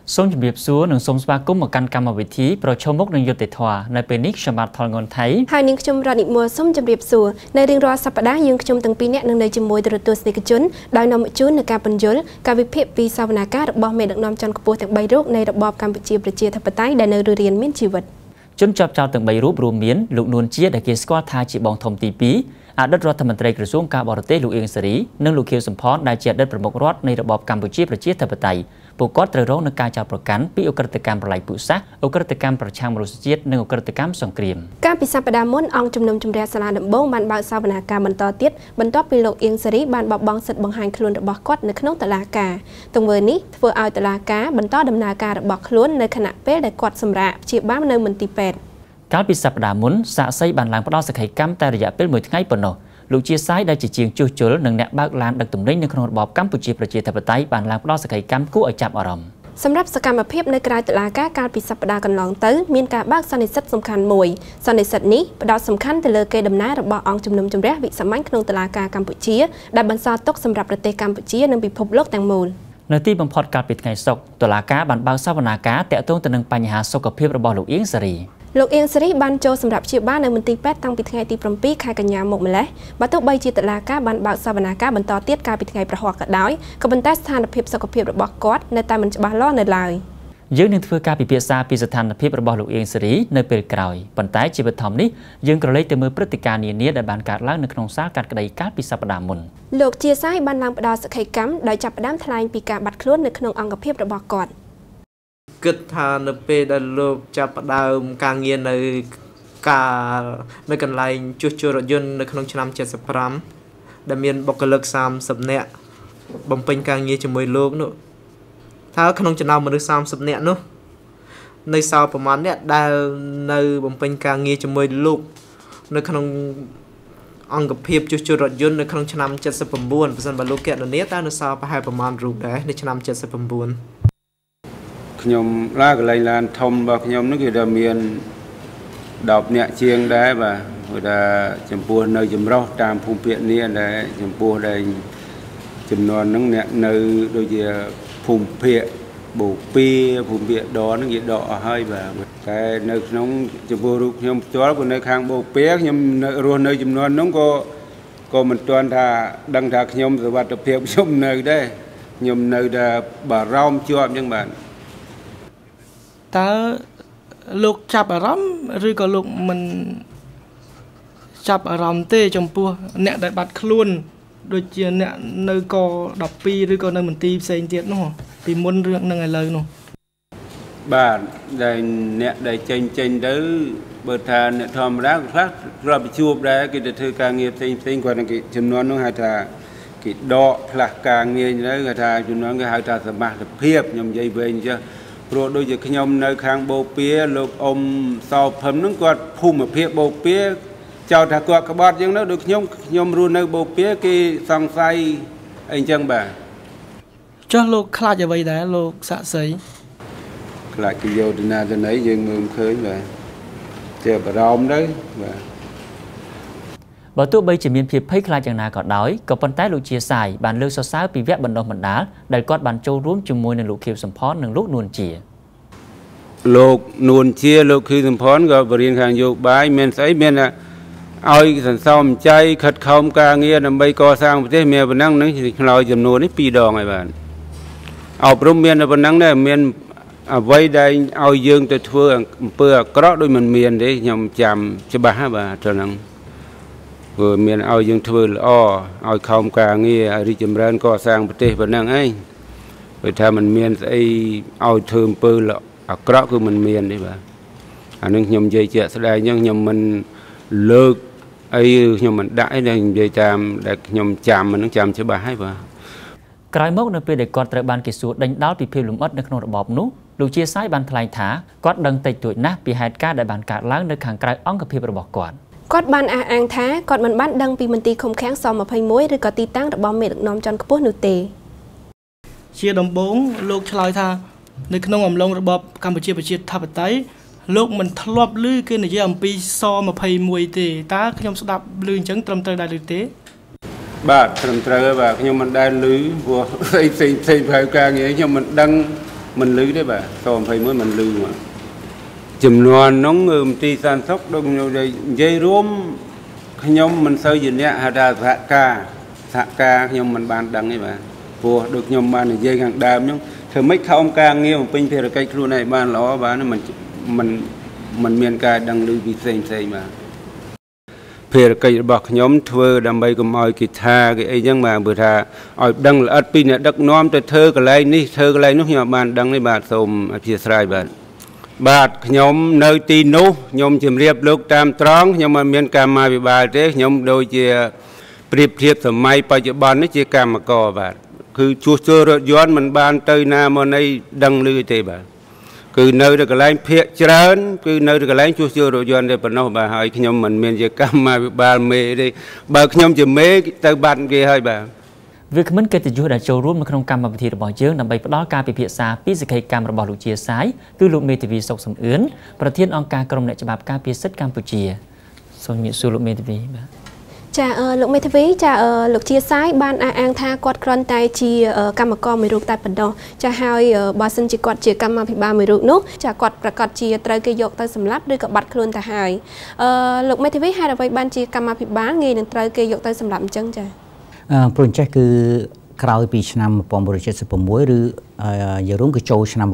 សូមជម្រាបសួរនិងសូមស្វាគមន៍មកកាន់កម្មវិធីប្រជុំមុខនឹងយុត្តិធម៌នៅពេលនេះខ្ញុំបាទថលងុនថៃហើយនាងខ្ញុំរ៉ានីមួសូមជម្រាបសួរនៅរៀងរាល់សប្តាហ៍យើងខ្ញុំទាំងពីរនាក់នឹងនៅជាមួយទូរទស្សនិកជនដោយនាំមកជូននៅការបញ្យលការវិភាគពីសវនាការរបស់មេដឹកនាំជាន់ខ្ពស់ទាំង3រូបនៃរបបកម្ពុជាប្រជាធិបតេយ្យដែលនៅរស់រានមានជីវិតជនជាប់ចោទទាំង3រូបរួមមានលោកនួនជាដែលគេស្គាល់ថាជាបងធំទី2អតីតរដ្ឋមន្ត្រីក្រសួងការបរទេសលោកអៀង សារីនិងលោកខៀវសំផនដែលជាអតីតប្រមុខរដ្ឋនៃរបបកម្ពុជាប្រជាធិបតេយ្យពួកគាត់ត្រូវរងនឹងការចោទប្រកាន់ពីអ ក្រិតកម្មប្រល័យពូជសាសន៍អ ក្រិតកម្មប្រឆាំងមនុស្សជាតិនិងអ ក្រិតកម្មសង្គ្រាមការពិសប្តាហ៍មុនអង្គជំនុំជម្រះសាលាដំបងបានបើកសវនាការបន្តទៀតបន្ទាប់ពីលោកអៀង សារីបានបោះបង់សិទ្ធិបង្ហាញខ្លួនរបស់គាត់នៅក្នុងតុលាការទង្វើនេះធ្វើឲ្យតុលាការបន្តដំណើរការរបស់ខ្លួននៅខណៈពេលដែលគាត់សម្រាកព្យាបាលនៅមន្ទីរពេទ្យកាលពីសប្តាហ៍មុនសាកសីបានឡើងផ្ដល់សក្ខីកម្មតែរយៈពេល1ថ្ងៃប៉ុណ្ណោះលោកជាសាយដែលជាជាងជួសជុលនិងអ្នកបើកឡានដឹកទំនិញនៅក្នុងរបបកម្ពុជាប្រជាធិបតេយ្យបានឡើងផ្ដល់សក្ខីកម្មគួរឲ្យចាប់អារម្មណ៍សម្រាប់សកម្មភាពនៅក្រៅតុលាការកាលពីសប្តាហ៍កន្លងទៅមានការបើកសន្និសីទសំខាន់មួយសន្និសីទនេះផ្ដោតសំខាន់ទៅលើកេរដំណែលរបស់អង្គជំនុំជម្រះវិសាមញ្ញក្នុងតុលាការកម្ពុជាដែលបន្សល់ទុកសម្រាប់ប្រទេសកម្ពុជានិងពិភពលោកទាំងមូលនៅទីបំផុតកាលពីថ្ងៃសុក្រតុលាការបានបើកសវនាការតាក់ទងទៅនឹងបញ្ហាសុខភាពរបស់លោកអៀង សារីលោកអៀង សារីបានចូលសម្រាប់ព្យាបាលនៅមន្ទីរពេទ្យតាំងពីថ្ងៃទី7ខែកញ្ញាមកម្លេះបើទោះបីជាតុលាការបានបើកសវនាការបន្តទៀតកាលពីថ្ងៃប្រហ័សក៏ដោយក៏ប៉ុន្តែស្ថានភាពសុខភាពរបស់គាត់នៅតែមិនច្បាស់លាស់នៅឡើយយើងនឹងធ្វើការពិភាក្សាពីស្ថានភាពរបស់លោកអៀង សារីនៅពេលក្រោយប៉ុន្តែជាបឋមនេះយើងក៏លេចទៅមើលព្រឹត្តិការណ៍នានាដែលបានកើតឡើងនៅក្នុងសាលកាត់ក្តីកាលពីសប្តាហ៍មុនលោកជាសាយបានឡើងផ្ដល់សក្ខីកម្មដោយចាប់ផ្ដើមថ្លែងពីការបាត់ខ្លួននៅក្នុងអង្គភាពរបស់គាត់គិតថានៅពេលដែលលោកចាប់ផ្ដើមការងារនៅកន្លែងជួសជុលរថយន្តនៅក្នុងឆ្នាំ75ដែលមានបុគ្គលិក30នាក់បំពេញការងារជាមួយលោកនោះថាក្នុងចំណោមមនុស្ស30នាក់នោះនៅសល់ប្រមាណអ្នកដែលនៅបំពេញការងារជាមួយលោកនៅក្នុងអង្គភាពជួសជុលរថយន្តនៅក្នុងឆ្នាំ79បើសិនបើលោកកណនីតើនៅសល់ប្រហែលប្រមាណរូបដែរនៅឆ្នាំ79 ខ្ញុំឡាកន្លែងឡានធំរបស់ខ្ញុំនោះគឺថាមាន10នាក់ជាងដែរបាទព្រោះថាចំពោះនៅចម្រុះតាមភូមិភាគនេះដែលចំពោះដែលចំនួនហ្នឹងអ្នកនៅដូចជាភូមិភាគបូព៌ាភូមិភាគដហ្នឹងគេដកអស់ហើយបាទតែនៅក្នុងចំពោះរូបខ្ញុំផ្ទាល់ក៏នៅខាងបូព៌ាខ្ញុំនៅរស់នៅចំនួនហ្នឹងក៏មិនទាន់ថាដឹងថាខ្ញុំសុវត្ថិភាពខ្ញុំនៅដែរខ្ញុំនៅតែបារម្ភជាប់អញ្ចឹងបាទតើលោកចាប់អារម្មណ៍ឬក៏លោកមិនចាប់អារម្មណ៍ទេចំពោះអ្នកដែលបាត់ខ្លួនដូចជាអ្នកនៅក12ឬក៏នៅមន្ទីរផ្សេងទៀតនោះពីមុនរឿងនឹងឥឡូវនោះបាទដែលអ្នកដែលចេញទៅបើថាអ្នកធម្មតាខ្លះធ្លាប់ជួបដែរគេទៅធ្វើការងារផ្សេងគាត់គេចំនួននោះហៅថាគេដកផ្លាស់ការងារទៅគេថាចំនួនគេហៅថាសមត្ថភាពខ្ញុំនិយាយវិញអញ្ចឹងព្រោះដូចជាខ្ញុំនៅខាងបូព៌ាលោកអ៊ំសោភឹមហ្នឹងគាត់ភូមិភាគបូព៌ាចោទថាគាត់ក្បត់អញ្ចឹងទៅដូចខ្ញុំរស់នៅបូព៌ាគេសង្ស័យអីអញ្ចឹងបាទចុះលោកខ្លាចអ្វីដែរលោកសាក់សីខ្លាចគេយកទៅណាទៅណីយើងមើលមិនឃើញបាទជាបារម្ភទៅបាទបើទោះបីជាមានភាពភ័យខ្លាចយ៉ាងណាក៏ដោយក៏ប៉ុន្តែលោកជាសាយបានលើកសរសើរពីវគ្គបណ្ដុះបណ្ដាលដែលគាត់បានចូលរួមជាមួយនឹងលោកខៀវសំផននិងលោកនួនជាលោកនួនជាលោកខៀវសំផនក៏បរៀនខាងយោបាយមានស្អីមានឲ្យសន្សំចៃខិតខំការងារដើម្បីកសាងប្រទេសមានប៉ុណ្ណឹងនឹងឆ្លើយចំនួននេះ2ដងហើយបាទអប់រំមានប៉ុណ្ណឹងដែរមានអ្វីដែលឲ្យយើងទៅធ្វើអំពើអាក្រក់ដូចមិនមានទេខ្ញុំចាំច្បាស់ហើយបាទត្រឹមហ្នឹងព្រោះមានឲ្យយើងធ្វើល្អឲ្យខំការងារឲ្យរីកចម្រើនកសាងប្រទេសប៉ុណ្ណឹងឯងព្រោះថាมันមានស្អីឲ្យធ្វើអំពើអាក្រក់គឺมันមានទេបាទអានឹងខ្ញុំនិយាយជាក់ស្ដែងអញ្ចឹងខ្ញុំមិនលើកអីខ្ញុំមិនដាក់អីដែលនិយាយតាមដែលខ្ញុំចាំហ្នឹងចាំច្បាស់ហើយបាទក្រោយមកនៅពេលដែលគាត់ត្រូវបានគេសួរដេញដោលពីភាពលំអិតនៅក្នុងរបបនោះលោកជាសាយបានថ្លែងថាគាត់ដឹងតិចតួចណាស់ពីហេតុការណ៍ដែលបានកើតឡើងនៅខាងក្រៅអង្គភាពរបស់គាត់បានអះអាងថាគាត់មិនបានដឹងពីមន្ទីរឃុំឃាំងស-21ឬក៏ទីតាំងរបស់មេដឹកនាំជាន់ខ្ពស់នោះទេជាដំបូងលោកឆ្លើយថានៅក្នុងអំឡុងរបបកម្ពុជាប្រជាធិបតេយ្យលោកមិនធ្លាប់ឮគេនិយាយអំពីស-21ទេតើខ្ញុំស្ដាប់ឮអញ្ចឹងត្រឹមត្រូវដែរឬទេបាទត្រឹមត្រូវបាទខ្ញុំមិនដែលឮព្រោះផ្សេងប្រហែលការងារខ្ញុំមិនដឹង mình lư đấy bà xong phải mới mình lư mà chùm loàn nóng ngườm tì sản sóc đông nhiều đây dây rôm nhóm mình xây dựng nè hà đà thạ ca nhóm mình bàn đăng ấy bà vua được nhóm bàn này dây ngang đàm nhưng thử mấy không ca nghe một pin phê cây luôn này bàn ló bà nó mình miền ca đăng lưu bị xem mà phê cây bọc nhóm thưa đam bay cùng mọi kỳ tha cái ấy nhưng mà bữa thà ở đăng là pin này đắc nom tới thơ cái này lúc nhỏ bàn đăng này bà xôm phía sai bạn bạt nhóm nơi tin nô nhóm chìm riệp lúc tam tróng nhưng mà miền cam mà bị bà thế nhóm đôi chia priệp thiệp sớm mai bây giờ bàn nó chia cam mà co bà cứ chua chua rồi doan mình bàn tới nam mà nay đăng lưu thế bà cứ nơi được cái lái phía trơn cứ nơi được cái lái chua chua rồi doan để bà nói bà hỏi nhóm mình miền chia cam mà bị bà mê đi bà nhóm chìm mê tới bàn kia hai bà việc mình kết thúc đãចូលរួមនៅក្នុងកម្មវិធីរបស់យើងដើម្បីផ្ដល់ការពិភាក្សាពីសកម្មភាពរបស់លោកជាសាយគឺលោកមេធាវីសុកសំអឿនប្រធានអង្គការក្រុមអ្នកច្បាប់ការពារសិទ្ធិកម្ពុជាសូមជំរាបសួរលោកមេធាវីបាទចាលោកមេធាវីចាលោកជាសាយបានអះអាងថាគាត់គ្រាន់តែជាកម្មករមួយរូបតែប៉ុណ្ណោះចាហើយបើសិនជាគាត់ជាកម្មាភិបាលមួយរូបនោះចាគាត់ប្រកាសជាត្រូវគេយកទៅសម្លាប់ឬក៏បាត់ខ្លួនទៅហើយលោកមេធាវីហេតុអ្វីបានជាកម្មាភិបាលងាយនឹងត្រូវគេយកទៅសម្លាប់អញ្ចឹងចាព្រោះចេះគឺក្រោយពីឆ្នាំ1976ឬយរួមគឺចូលឆ្នាំ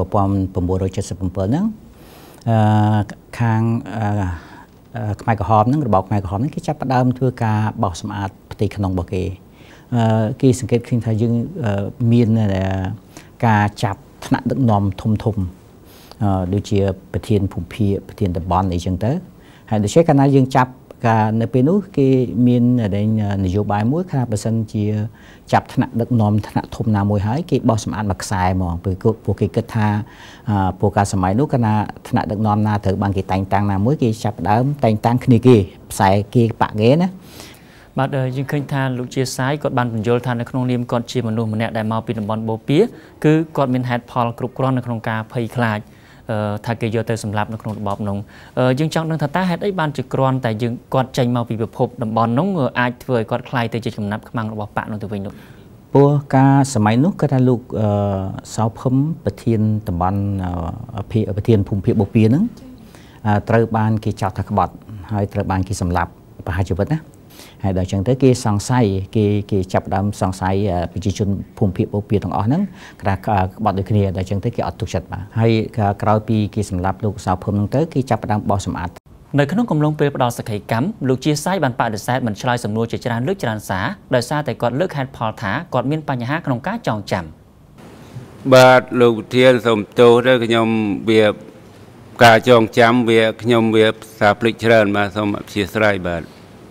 1977ហ្នឹងខាងខ្មែរក្រហមហ្នឹងរបបខ្មែរក្រហមហ្នឹងគេចាប់ផ្ដើមធ្វើការបោសសម្អាតផ្ទៃក្នុងរបស់គេសង្កេតឃើញថាយើងមានការចាប់ថ្នាក់ដឹកនាំធំដូចជាប្រធានភូមិភាគប្រធានតំបន់អីចឹងទៅហើយដូច្នេះកាលណាយើងចាប់ការនៅពេលនោះគេមាននយោបាយមួយថាបើសិនជាចាប់ថ្នាក់ដឹកនាំថ្នាក់ធំណាមួយហើយគេបោះសម្អាតមួយខ្សែហ្មងពួកគេគិតថាពួកការសម័យនោះកាលណាថ្នាក់ដឹកនាំណាត្រូវបានគេតែងតាំងណាមួយគេចាប់ដើមតែងតាំងគ្នាគេខ្សែគេបាក់គេណាបាទយើងឃើញថាលោកជាសាយគាត់បានបញ្យល់ថានៅក្នុងនាមគាត់ជាមនុស្សម្នាក់ដែលមកពីតំបន់បូព៌ាគឺគាត់មានហេតុផលគ្រប់គ្រាន់នៅក្នុងការភ័យខ្លាចថាគេយកទៅសម្លាប់នៅក្នុងរបបនោះយើងចង់ដឹងថាតើហេតុអីបានជាគ្រាន់តែយើងគាត់ចេញមកពីពិភពតំបន់នោះអាចធ្វើឲ្យគាត់ខ្លាយទៅជាចំណាប់ខ្មាំងរបស់បកនោះទៅវិញនោះព្រោះការសម័យនោះគាត់ថាលោកសៅភឹមប្រធានតំបន់ប្រធានភូមិភាគបូព៌ាហ្នឹងត្រូវបានគេចោទថាក្បត់ហើយត្រូវបានគេសម្លាប់ប្រហារជីវិតណាហើយដល់ចឹងទៅគេសង្ស័យគេចាប់ដើមសង្ស័យប្រជាជនភូមិភាគបូព៌ាទាំងអស់ហ្នឹងក្បត់ដូចគ្នាដល់ចឹងទៅគេអត់ទុកចិត្តបាទហើយក្រោយពីគេសម្លាប់លោកសៅភឹមហ្នឹងទៅគេចាប់ដើមបោះសម្អាតនៅក្នុងកំឡុងពេលផ្ដល់សក្ខីកម្មលោកជាសាយបានបដិសេធមិនឆ្លើយសំណួរជាច្រើនលើកច្រើនសារដោយសារតែគាត់លើកហេតុផលថាគាត់មានបញ្ហាក្នុងការចងចាំបាទលោកធានសូមទោសដល់ខ្ញុំវាការចងចាំវាខ្ញុំវាសាភ្លេចច្រើនបាទសូមអធិស្ឋានបាទ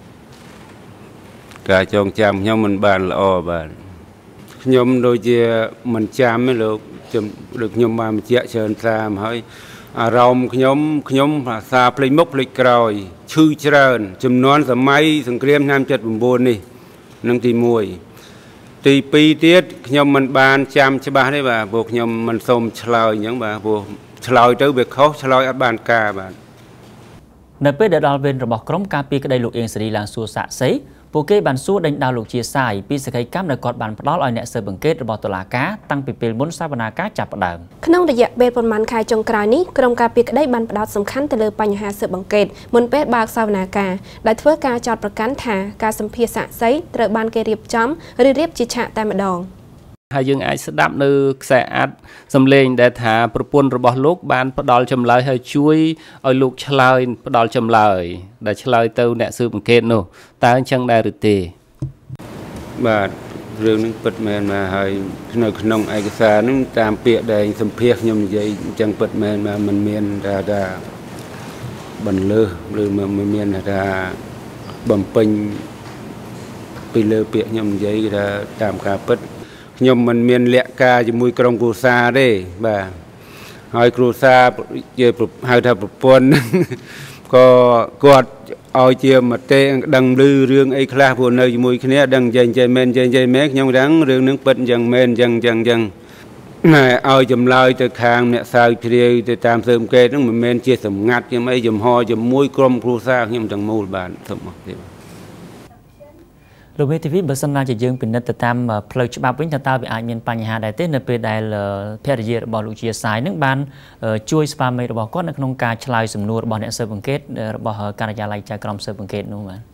ការចងចាំខ្ញុំមិនបានល្អបាទខ្ញុំដូចជាមិនចាំទេលោកដូចខ្ញុំបានបញ្ជាក់ច្រើនតាមហើយអារម្មណ៍ខ្ញុំភាសាភ្លេចមុខភ្លេចក្រោយឈឺច្រើនចំនួនសម័យសង្គ្រាមឆ្នាំ79នេះនឹងទី1ទី2ទៀតខ្ញុំមិនបានចាំច្បាស់ទេបាទព្រោះខ្ញុំមិនសូមឆ្លើយអញ្ចឹងបាទព្រោះឆ្លើយទៅវាខុសឆ្លើយអត់បានការបាទនៅពេលដែលដល់វេនរបស់ក្រុមការពារក្តីលោកអៀងសេរីឡើងសួរសាកសីពួកគេបានសួរដេញដោលលោកជាសាយពីសក្ខីកម្មដែលគាត់បានផ្ដល់ឲ្យអ្នកស៊ើបអង្កេតរបស់តុលាការតាំងពីពេលមុនសវនាការចាប់ផ្ដើមក្នុងរយៈពេលប្រមាណខែចុងក្រោយនេះក្រុមការពារក្តីបានផ្ដោតសំខាន់ទៅលើបញ្ហាស៊ើបអង្កេតមុនពេលបើកសវនាការដែលធ្វើការចោទប្រកាន់ថាការសម្ភាសសាកសីត្រូវបានគេរៀបចំឬរៀបជាឆាកតែម្ដងហើយយើងអាចស្ដាប់នៅខ្សែអាត់សំឡេងដែលថាប្រពន្ធរបស់លោកបានផ្ដល់ចម្លើយហើយជួយឲ្យលោកឆ្លើយផ្ដល់ចម្លើយដែលឆ្លើយទៅអ្នកស៊ើបអង្កេតនោះតើអញ្ចឹងដែរឬទេបាទរឿងនេះពិតមែនមកហើយនៅក្នុងឯកសារនោះតាមពាក្យដែលសម្ភាសខ្ញុំនិយាយអញ្ចឹងពិតមែនមកមិនមានថាបន្លឺឬមិនមានថាបំពេញពីលើពាក្យខ្ញុំនិយាយថាតាមការពិតខ្ញុំមិនមានលក្ខការជាមួយក្រុមគ្រួសារទេបាទហើយគ្រួសារជាហៅថាប្រពន្ធក៏គាត់ឲ្យជាមតិដឹងឮរឿងអីខ្លះព្រោះនៅជាមួយគ្នាដឹងចេះមែនខ្ញុំដឹងរឿងនឹងពិតអញ្ចឹងមែនអញ្ចឹងណែឲ្យចម្លើយទៅខាងអ្នកសាវជ្រាវទៅតាមស៊ើបអង្កេតហ្នឹងមិនមែនជាសម្ងាត់ខ្ញុំអីចំហជាមួយក្រុមគ្រួសារខ្ញុំទាំងមូលបាទសូមអរគុណលោកមេធាវីបើសិនណាជាយើងពិនិត្យទៅតាមផ្លូវច្បាប់វិញតើវាអាចមានបញ្ហាដែរទេនៅពេលដែលភរិយារបស់លោកជាសាយនឹងបានជួយស្វាមីរបស់គាត់នៅក្នុងការឆ្លើយសំណួររបស់អ្នកស៊ើបអង្កេតរបស់ការិយាល័យចៅក្រមស៊ើបអង្កេតនោះបាទ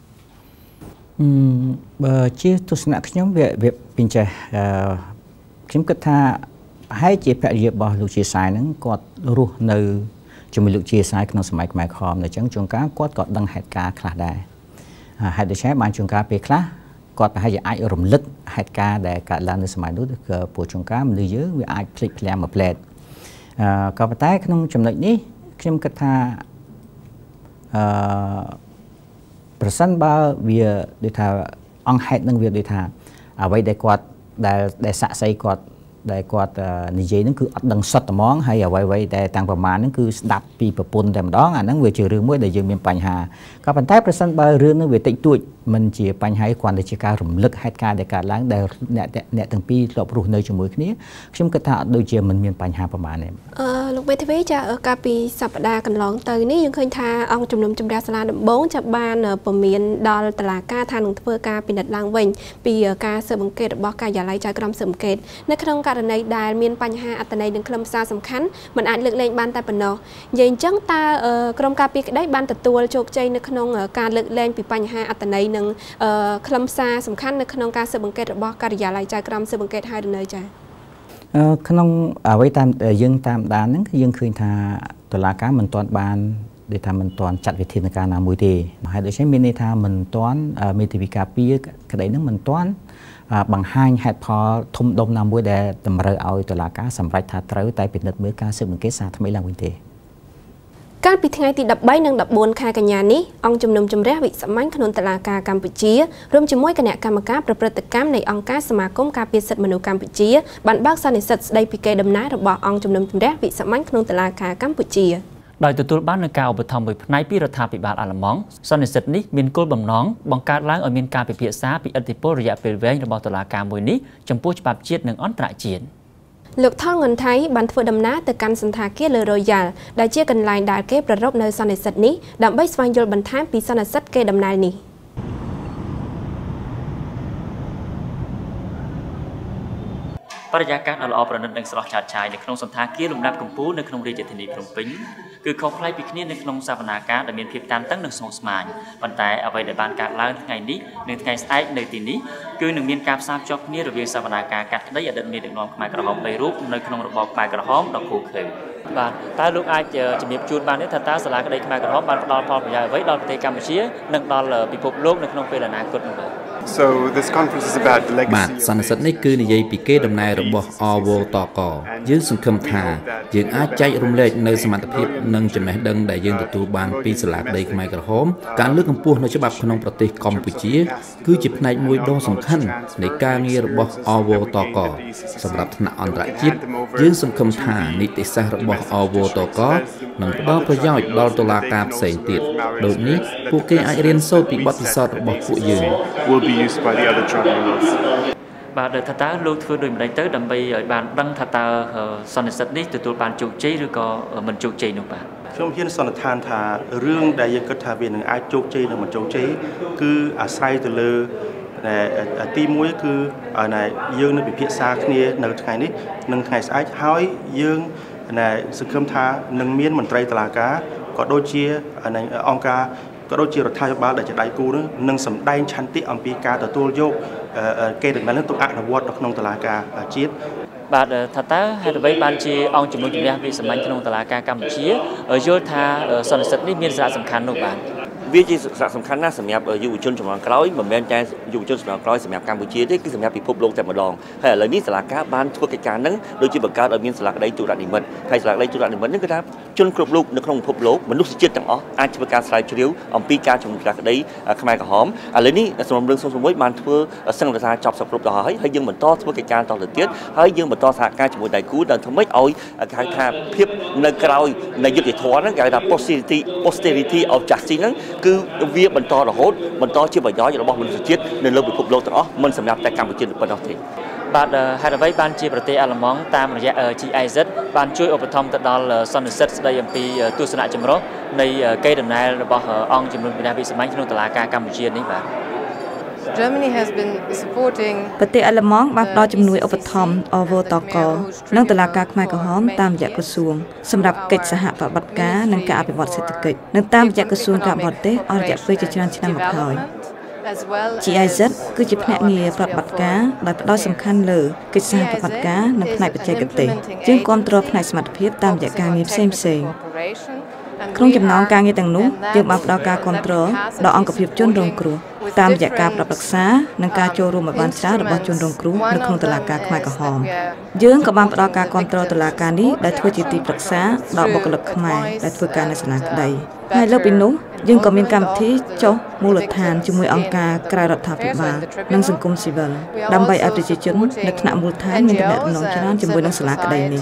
បើជាទស្សនៈខ្ញុំវាពីចេះខ្ញុំគិតថាប្រហែលជាភរិយារបស់លោកជាសាយនឹងគាត់រស់នៅជាមួយលោកជាសាយក្នុងសម័យខ្មែរក្រហមអញ្ចឹងជួនកាលគាត់ក៏ដឹងហេតុការណ៍ខ្លះដែរហេតុដូច្នេះបានជួនកាលពេលខ្លះគាត់ប្រហែលជាអាចរំលឹកហេតុការណ៍ដែលកើតឡើងនៅសម័យនោះគឺពួកជួនកាលមនុស្សយើងវាអាចភ្លេចភ្លាំងមួយផ្លែតក៏ប៉ុន្តែក្នុងចំណុចនេះខ្ញុំគិតថាប្រសិនបើវាដូចថាអង្គហេតុនឹងវាដូចថាអ្វីដែលគាត់ដែលសាក់សីគាត់ដែលគាត់និយាយហ្នឹងគឺអត់ដឹងសុទ្ធត្មងហើយអ្វីៗដែលតាំងប្រមាណហ្នឹងគឺស្ដាប់ពីប្រពន្ធតែម្ដងអាហ្នឹងវាជារឿងមួយដែលយើងមានបញ្ហាក៏ប៉ុន្តែប្រសិនបើរឿងហ្នឹងវាតិចតួចមិនជាបញ្ហាគ្រាន់តែជាការរំលឹកហេតុការណ៍ដែលកើតឡើងដែលអ្នកទាំងពីរធ្លាប់រស់នៅជាមួយគ្នាខ្ញុំគិតថាអត់ដូចជាមិនមានបញ្ហាប្រមាណទេលោកមេធាវីចាកាលពីសប្តាហ៍កន្លងទៅនេះយើងឃើញថាអង្គជំនុំជម្រះសាលាដំបងចាប់បានពមៀនដល់តុលាការថានឹងធ្វើការពិនិត្យឡើងវិញពីការស៊ើបអង្កេតរបស់ការិយាល័យចៅក្រមស៊ើបអង្កេតនៅក្នុងករណីដែលមានបញ្ហាអត្ថន័យនិងខ្លឹមសារសំខាន់មិនអាចលើកលែងបានតែប៉ុណ្ណោះនិយាយអញ្ចឹងតើក្រុមការពារក្តីបានទទួលជោគជ័យនៅក្នុងការលើកលែងពីបញ្ហាអត្ថន័យនិងខ្លឹមសារសំខាន់នៅក្នុងការស៊ើបអង្កេតរបស់ការិយាល័យចៅក្រមស៊ើបអង្កេតហើយនៅចា៎ក្នុងអ្វីតាមយើងតាមដានហ្នឹងគឺយើងឃើញថាតុលាការមិនទាន់បានដែលថាមិនទាន់ចាត់វិធានការណាមួយទេហើយដូច្នេះមានន័យថាមិនទាន់មេធាវីការពារក្តីហ្នឹងមិនទាន់បង្ហាញហេតុផលធំដុំណាមួយដែលតម្រូវឲ្យតុលាការសម្រេចថាត្រូវតែពិនិត្យមើលការស៊ើបអង្កេតសារថ្មីឡើងវិញទេកាលពីថ្ងៃទី13និង14ខែកញ្ញានេះអង្គជំនុំជម្រះវិសាមញ្ញក្នុងតុលាការកម្ពុជារួមជាមួយគណៈកម្មការប្រព្រឹត្តកម្មនៃអង្គការសមាគមការពារសិទ្ធិមនុស្សកម្ពុជាបានបើកសន្និសីទស្ដីពីកេរដំណែលរបស់អង្គជំនុំជម្រះវិសាមញ្ញក្នុងតុលាការកម្ពុជាដោយទទួលបាននូវការឧបត្ថម្ភមួយផ្នែកពីរដ្ឋាភិបាលអាល្លឺម៉ង់សន្និសីទនេះមានគោលបំណងបង្កើតឡើងឲ្យមានការពិភាក្សាពីឥទ្ធិពលរយៈពេលវែងរបស់តុលាការមួយនេះចំពោះច្បាប់ជាតិនិងអន្តរជាតិលោកថនងុនថៃបានធ្វើដំណើរទៅកាន់សន្តាគារលើរ៉ូយ៉ាល់ដែលជាកន្លែងដែលគេប្រារព្ធនៅសន្និសីទនេះដើម្បីស្វែងយល់បន្ថែមពីសន្និសីទកេរដំណែលនេះបរិយាកាសដ៏ល្អប្រណិតនិងស្រស់ឆើតឆាយនៅក្នុងសន្តាគារលំដាប់កំពូលនៅក្នុងរាជធានីភ្នំពេញគឺខុសប្លែកពីគ្នានៅក្នុងសវនាការដែលមានភាពតានតឹងនិងស្មុគស្មាញប៉ុន្តែអ្វីដែលបានកើតឡើងថ្ងៃនេះនិងថ្ងៃស្អែកនៅទីនេះគឺនឹងមានការផ្សារភ្ជាប់គ្នារវាងសវនាការកាត់ក្តីអតីតមេដឹកនាំខ្មែរក្រហម3រូបនៅក្នុងរបបខ្មែរក្រហមដ៏ឃោរឃៅបាទតើលោកអាចជំរាបជូនបានទេថាតើសាលាក្តីខ្មែរក្រហមបានផ្ដល់ផលប្រយោជន៍អ្វីដល់ប្រទេសកម្ពុជានិងដល់ពិភពលោកនៅក្នុងពេលអនាគតនោះបាទ So this conference is about the legacy បាទសន្និសីទនេះគឺនិយាយពីកេរដំណែលរបស់អវតកយើងសង្ឃឹមថាយើងអាចចែករំលែកនៅសមត្ថភាពនិងចំណេះដឹងដែលយើងទទួលបានពីសាលាក្តីខ្មែរក្រហមការលើកកម្ពស់នៅច្បាប់ក្នុងប្រទេសកម្ពុជាគឺជាផ្នែកមួយដ៏សំខាន់នៃការងាររបស់អវតកសម្រាប់ថ្នាក់អន្តរជាតិយើងសង្ឃឹមថានីតិសាស្ត្ររបស់អវតកនឹងផ្ដល់ប្រយោជន៍ដល់តុលាការផ្សេងទៀតដូចនេះពួកគេអាចរៀនសូត្រពីបទពិសោធន៍របស់ពួកយើងបាទថាតើលោកធ្វើដូចម្តេចទៅដើម្បីឲ្យបានដឹងថាតើសន្និសីទនេះទទួលបានជោគជ័យឬក៏មិនជោគជ័យនោះបាទខ្ញុំហ៊ានសន្និដ្ឋានថារឿងដែលយើងគិតថាវានឹងអាចជោគជ័យនិងមិនជោគជ័យគឺអាស្រ័យទៅលើទី1គឺយើងនឹងពិភាក្សាគ្នានៅថ្ងៃនេះនិងថ្ងៃស្អែកហើយយើងសង្ឃឹមថានឹងមានមន្ត្រីតុលាការក៏ដូចជាអង្គការក៏ដូចជារដ្ឋាភិបាលដែលជាដៃគូនឹងសម្ដែងឆន្ទៈអំពីការទទួលយកកេរដំណែលទៅអនុវត្តនៅក្នុងតុលាការជាតិបាទថាតើហេតុអ្វីបានជាអង្គជំនុំជម្រះវិសាមញ្ញក្នុងតុលាការកម្ពុជាយល់ថាសន្និសីទនេះមានសារៈសំខាន់នោះបាទវាជាសារៈសំខាន់ណាស់សម្រាប់យុវជនជំនាន់ក្រោយមិនមែនតែយុវជនជំនាន់ក្រោយសម្រាប់កម្ពុជាទេគឺសម្រាប់ពិភពលោកតែម្ដងហើយឥឡូវនេះសាលាការបានធ្វើកិច្ចការហ្នឹងដូចជាបង្កើតឲ្យមានសាលាក្តីទុរនិមិត្តហើយសាលាក្តីទុរនិមិត្តហ្នឹងគឺថាជនគ្រប់រូបនៅក្នុងពិភពលោកមនុស្សជាតិទាំងអស់អាចធ្វើការស្រាវជ្រាវអំពីការជំនុំជម្រះក្តីខ្មែរក្រហមឥឡូវនេះសំណុំរឿង001បានធ្វើសង្កេតថាចប់សពគ្រប់ទៅហើយយើងបន្តធ្វើកិច្ចការតទៅទៀតហើយយើងបន្តសហការជាមួយដៃគូដើម្បីធ្វើម៉េចឲ្យគេថាភាពនៅក្រោយនៃយុត្តិធម៌ហ្នឹងគេហៅថា posterity of justice ហ្នឹងគឺវាបន្តរហូតបន្តជាប្រយោជន៍របស់មនុស្សជាតិនៅលើពិភពលោកទាំងអស់មិនសម្រាប់តែកម្ពុជាប៉ុណ្ណោះទេបាទហេតុអ្វីបានជាប្រទេសអាល្លឺម៉ង់តាមរយៈ GIZ បានជួយឧបត្ថម្ភទៅដល់សន្និសីទស្ដីអំពីទស្សនៈចម្រុះនៃកេរដំណែលរបស់អង្គជំនុំជម្រះវិសាមញ្ញក្នុងតុលាការកម្ពុជានេះបាទប្រទេសអាល្លឺម៉ង់បានផ្ដល់ជំនួយឧបត្ថម្ភ OVTK និងតុលាការខ្មែរក្រហមតាមរយៈក្រសួងសម្រាប់កិច្ចសហប្រតិបត្តិការនិងការអភិវឌ្ឍសេដ្ឋកិច្ចនិងតាមរយៈក្រសួងការបរទេសអស់រយៈពេលជាច្រើនឆ្នាំមកហើយ GIZ គឺជាភ្នាក់ងារប្រតិបត្តិការដែលផ្ដោតសំខាន់លើកិច្ចសហប្រតិបត្តិការនិងផ្នែកបច្ចេកទេសយើងគាំទ្រផ្នែកសមត្ថភាពតាមរយៈការងារផ្សេងៗក្នុងចំណោមការងារទាំងនោះយើងបានផ្ដល់ការគាំទ្រដល់អង្គភាពជនរងគ្រោះតាមរយៈការប្រឹក្សានិងការចូលរួមឲ្យបានច្រើនរបស់ជនរងគ្រោះនៅក្នុងតុលាការខ្មែរក្រហមយើងក៏បានផ្ដល់ការគាំទ្រតុលាការនេះដែលធ្វើជាទីប្រឹក្សាដល់បុគ្គលិកខ្មែរដែលធ្វើការនៅសាលាក្តីហើយលើសពីនោះយើងក៏មានកម្មវិធីចុះមូលដ្ឋានជាមួយអង្គការក្រៅរដ្ឋាភិបាលនិងសង្គមស៊ីវិលដើម្បីឲ្យប្រជាជននៅថ្នាក់មូលដ្ឋានមានទំនាក់ទំនងច្រើនជាមួយនឹងសាលាក្តីនេះ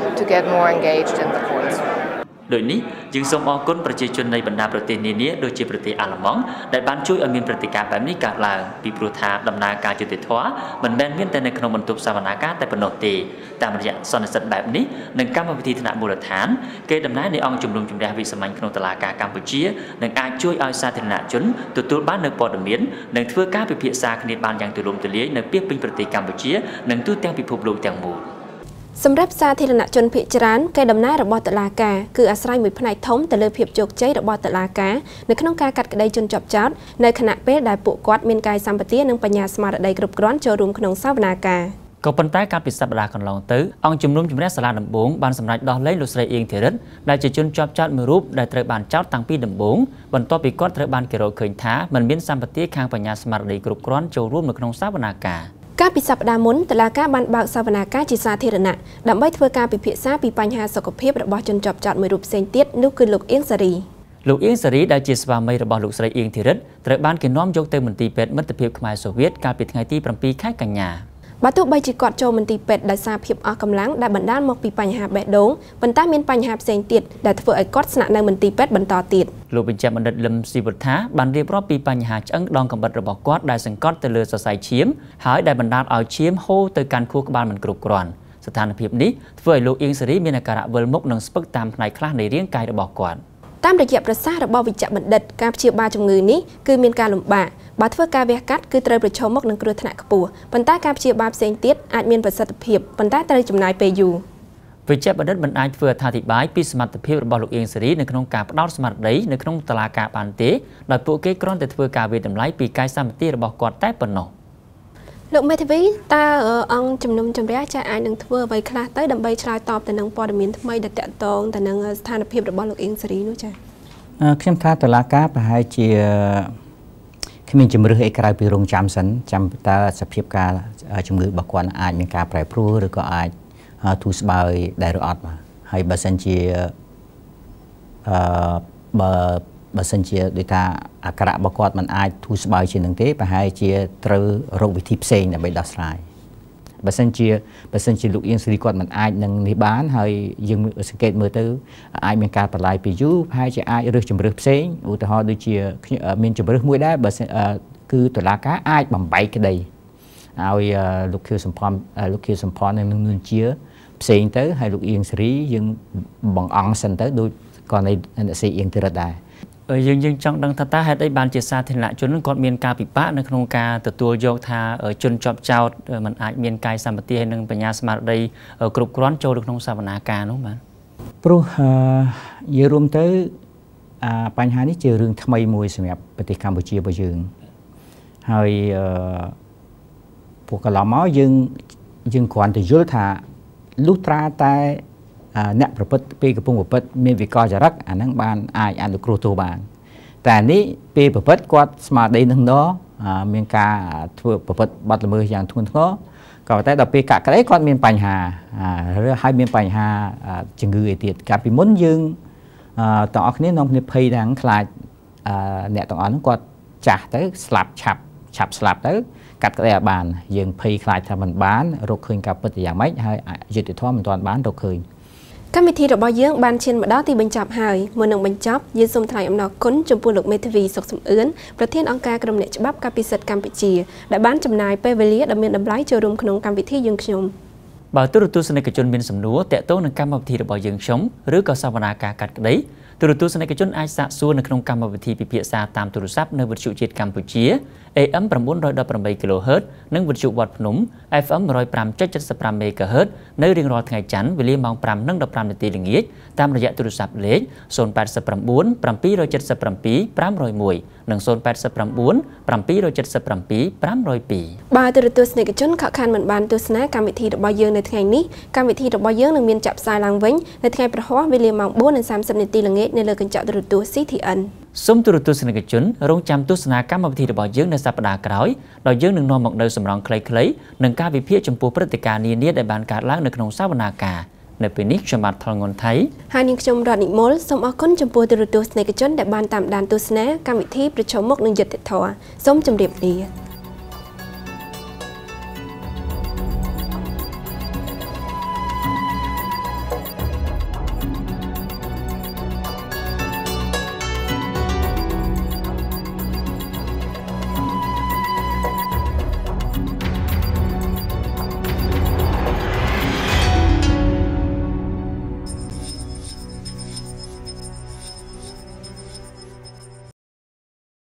ដោយនេះយើងសូមអរគុណប្រជាជននៃបណ្ដាប្រទេសនានាដូចជាប្រទេសអាល្លឺម៉ង់ដែលបានជួយឲ្យមានព្រឹត្តិការណ៍បែបនេះកើតឡើងពីព្រោះថាដំណើរការយុត្តិធម៌មិនមែនមានតែនៅក្នុងបន្ទប់សវនាការតែប៉ុណ្ណោះទេតាមរយៈសន្និសីទបែបនេះនិងកម្មវិធីថ្នាក់មូលដ្ឋានគេដំណើរនៃអង្គជំនុំជម្រះវិសាមញ្ញក្នុងតុលាការកម្ពុជានឹងអាចជួយឲ្យសាធារណជនទទួលបាននូវព័ត៌មាននិងធ្វើការពិភាក្សាគ្នាបានយ៉ាងទូលំទូលាយនៅពាសពេញប្រទេសកម្ពុជានិងទូទាំងពិភពលោកទាំងមូលសម្រាប់សាធារណជនភាគច្រើនកេរដំណែលរបស់តុលាការគឺអាស្រ័យមួយផ្នែកធំទៅលើភាពជោគជ័យរបស់តុលាការនៅក្នុងការកាត់ក្តីជនជាប់ចោទនៅខណៈពេលដែលពួកគាត់មានកាយសម្បទានិងបញ្ញាស្មារតីគ្រប់គ្រាន់ចូលរួមក្នុងសវនាការក៏ប៉ុន្តែកាលពីសប្តាហ៍កន្លងទៅអង្គជំនុំជម្រះសាលាដំបងបានសម្រេចដោះលែងលោកស្រីអៀងធីរិតដែលជាជនជាប់ចោទមួយរូបដែលត្រូវបានចោទតាំងពីដំបូងបន្ទាប់ពីគាត់ត្រូវបានគេរកឃើញថាមិនមានសម្បទាខាងបញ្ញាស្មារតីគ្រប់គ្រាន់ចូលរួមនៅក្នុងសវនាការ កាលពីសប្តាហ៍មុនតុលាការបានបើកសវនាការជាសាធារណៈដើម្បីធ្វើការពិភាក្សាពីបញ្ហាសុខភាពរបស់ជនជាប់ចោទមួយរូបផ្សេងទៀតនោះគឺលោកអៀងសារីលោកអៀងសារីដែលជាស្វាមីរបស់លោកស្រីអៀងធីរិតត្រូវបានគេនាំយកទៅមន្ទីរពេទ្យមិត្តភាពខ្មែរសូវៀតកាលពីថ្ងៃទី 7 ខែកញ្ញា បើទោះបីជាគាត់ចូលមន្ទីរពេទ្យដោយសារភាពអស់កម្លាំងដែលបណ្ដាលមកពីបញ្ហាបេះដូងប៉ុន្តែមានបញ្ហាផ្សេងទៀតដែលធ្វើឲ្យគាត់ស្នាក់នៅមន្ទីរពេទ្យបន្តទៀតលោកបញ្ជាបណ្ឌិតលឹមស៊ីវុធាបានរៀបរាប់ពីបញ្ហាឆ្អឹងដងកំបិតរបស់គាត់ដែលសង្កត់ទៅលើសរសៃឈាមហើយដែលបណ្ដាលឲ្យឈាមហូរទៅកាន់ខួរក្បាលមិនគ្រប់គ្រាន់ស្ថានភាពនេះធ្វើឲ្យលោកអៀងសារីមានអាការៈវិលមុខនិងស្ពឹកតាមផ្នែកខ្លះនៃរាងកាយរបស់គាត់ តាមរយៈប្រសាសន៍របស់វិជ្ជបណ្ឌិតការព្យាបាលជំងឺនេះគឺមានការលំបាកបើធ្វើការវះកាត់គឺត្រូវប្រឈមមុខនឹងគ្រោះថ្នាក់ខ្ពស់ប៉ុន្តែការព្យាបាលផ្សេងទៀតអាចមានប្រសិទ្ធភាពប៉ុន្តែត្រូវចំណាយពេលយូរវិជ្ជបណ្ឌិតមិនអាចធ្វើអត្ថាធិប្បាយពីសមត្ថភាពរបស់លោកអៀងសារីនៅក្នុងការផ្ដោតស្មារតីនៅក្នុងតុលាការបានទេដោយពួកគេគ្រាន់តែធ្វើការវិតម្លៃពីកាយសម្បទារបស់គាត់តែប៉ុណ្ណោះលោកមេធាវីតើអង្គជំនុំជម្រះចាអាចនឹងធ្វើអ្វីខ្លះទៅដើម្បីឆ្លើយតបទៅនឹងព័ត៌មានថ្មីដែលតាក់ទងទៅនឹងស្ថានភាពរបស់លោកអៀងសារីនោះចាខ្ញុំថាតុលាការប្រហែលជាគ្មានជំរឿនអីក្រៅពីរងចាំសិនចាំតើសភាពការជំងឺរបស់គាត់អាចមានការប្រែប្រួលឬក៏អាចធូរស្បើយដែរឬអត់បាទហើយបើសិនជាបើសិនជាដូចថាអាការៈរបស់គាត់មិនអាចធូរស្បើយជាងនឹងទេប្រហែលជាត្រូវរកវិធីផ្សេងដើម្បីដោះស្រាយបើសិនជាលោកអៀងសារីគាត់មិនអាចនឹងនេះបានហើយយើងសង្កេតមើលទៅអាចមានការបន្លាយពីយូរប្រហែលជាអាចរើសជំរឿនផ្សេងឧទាហរណ៍ដូចជាមានជំរឿនមួយដែរបើគឺតុលាការអាចបំបែកក្តីឲ្យលោកខៀវសំផននឹងនួនជាផ្សេងទៅហើយលោកអៀងសារីយើងបង្អង់សិនទៅដូចករណីអ្នកស្រីអៀងធីរិតដែរយើងចង់ដឹងថាតើហេតុអីបានជាសាធារណជនគាត់មានការពិបាកនៅក្នុងការទទួលយកថាជនជាប់ចោទមិនអាចមានកាយសម្បទាហើយនិងបញ្ញាស្មារតីគ្រប់គ្រាន់ចូលទៅក្នុងសវនាការនោះបាទព្រោះនិយាយរួមទៅបញ្ហានេះជារឿងថ្មីមួយសម្រាប់ប្រទេសកម្ពុជារបស់យើងហើយពួកកន្លងមកយើងគ្រាន់តែយល់ថាលុះត្រាតែអ្នកប្រព្រឹត្តពេលកំពុងប្រព្រឹត្តមានវិកលចរិតអាហ្នឹងបានអាចអនុគ្រោះទោសបានតែនេះពេលប្រព្រឹត្តគាត់ស្មារតីនឹងមានការធ្វើប្រព្រឹត្តបទល្មើសយ៉ាងធ្ងន់ធ្ងរក៏តែដល់ពេលកាក់ក្តីគាត់មានបញ្ហាឬហើយមានបញ្ហាជំងឺអីទៀតកាលពីមុនយើងទាំងអស់គ្នានាំគ្នាភ័យថាខ្លាចអ្នកទាំងអស់ហ្នឹងគាត់ចាស់ទៅស្លាប់ឆាប់ស្លាប់ទៅកាត់ក្តីឲ្យបានយើងភ័យខ្លាចថាមិនបានរកឃើញការពិតយ៉ាងម៉េចហើយយុត្តិធម៌មិនទាន់បានរកឃើញកម្មវិធីរបស់យើងបានឈានមកដល់ទីបញ្ចប់ហើយមុននឹងបញ្ចប់យើងសូមថ្លែងអំណរគុណចំពោះលោកមេធាវីសុកសំអឿនប្រធានអង្គការក្រុមអ្នកច្បាប់ការពិសិដ្ឋកម្ពុជាដែលបានចំណាយពេលវេលាដ៏មានតម្លៃចូលរួមក្នុងកម្មវិធីយើងខ្ញុំបើទូរទស្សនិកជនមានសំណួរតាក់ទងនឹងកម្មវិធីរបស់យើងខ្ញុំឬក៏សវនាការកាត់ក្តីទូរទស្សនិកជនអាចសាកសួរនៅក្នុងកម្មវិធីពិភាក្សាតាមទូរស័ព្ទនៅវិទ្យុជាតិកម្ពុជា AM 918 kHz និងវិទ្យុវត្តភ្នំ FM 105.75 MHz នៅរៀងរាល់ថ្ងៃច័ន្ទវេលាម៉ោង 5:15 នាទីល្ងាចតាមរយៈទូរស័ព្ទលេខ 089 777 501 និង 089 777 502 បាទទូរទស្សនិកជនខកខានមិនបានទស្សនាកម្មវិធីរបស់យើងនៅថ្ងៃនេះកម្មវិធីរបស់យើងនឹងមានចាក់ផ្សាយឡើងវិញនៅថ្ងៃព្រហស្បតិ៍វេលាម៉ោង 4:30 នាទីល្ងាចនៅលើកញ្ចក់ទូរទស្សន៍ CTN សូមទូរទស្សនិកជនរងចាំទស្សនាកម្មវិធីរបស់យើងនៅសប្តាហ៍ក្រោយដោយយើងនឹងនាំមកនូវសម្រងខ្លីៗនិងការវិភាគចំពោះព្រឹត្តិការណ៍នានាដែលបានកើតឡើងនៅក្នុងសវនាការនៅពេលនេះខ្ញុំបាទថលងុនថៃហើយនាងខ្ញុំរតនិមលសូមអរគុណចំពោះទូរទស្សនិកជនដែលបានតាមដានទស្សនាកម្មវិធីប្រជុំមុខនឹងយុត្តិធម៌សូមជម្រាបលា